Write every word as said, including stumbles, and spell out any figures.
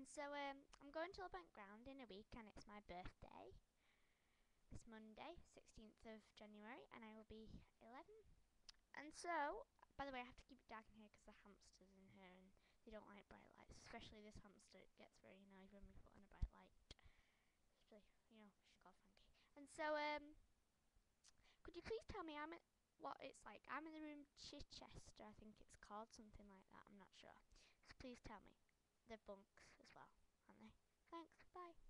And so um, I'm going to Bank Ground in a week, and it's my birthday this Monday, sixteenth of January, and I will be eleven. And so, by the way, I have to keep it dark in here because the hamsters in here and they don't like bright lights, especially this hamster. It gets very annoyed when we put on a bright light. Especially, you know, she's called Frankie. And so, um, could you please tell me I'm at, what it's like? I'm in the room Chichester, I think it's called, something like that. I'm not sure. So please tell me. They're bunks as well, aren't they? Thanks. Bye.